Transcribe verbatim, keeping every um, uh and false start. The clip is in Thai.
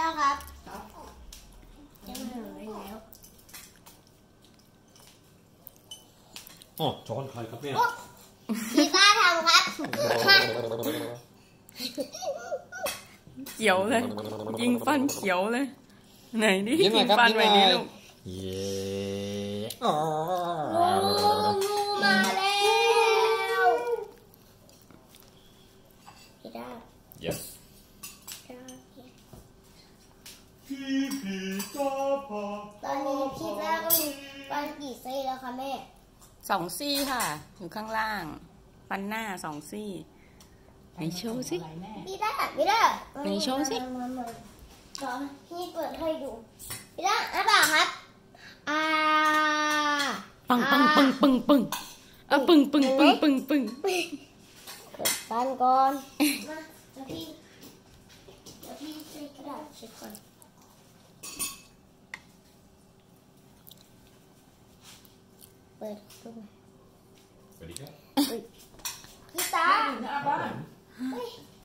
แล้วครับจะมาหนูได้แล้วอ๋อช้อนใครครับเนี่ยกีตาร์ทำครับเขียวเลยยิงฟันเขียวเลยไหนดิยิงฟันไปนี่ลูกเย้งูมาแล้วกีตาร์ yes ตอนนี้พี่แรกก็มีฟันกี่ซี่แล้วคะแม่สองซี่ค่ะอยู่ข้างล่างฟันหน้าสองซี่ไหนโชว์สิพี่ได้พี่ได้ไหนโชว์สิขอพี่เปิดให้ดูพี่ได้อ่ะเปล่าครับอ่าปังปังปังปังปังอ่ะปึงปึงปึงปึงปึงเปิดฟันก่อนมาเดี๋ยวพี่เดี๋ยวพี่ใช้กระดาษเช็ดก่อนเปิดดูสวัสดีครับพี่ตาเฮ้ย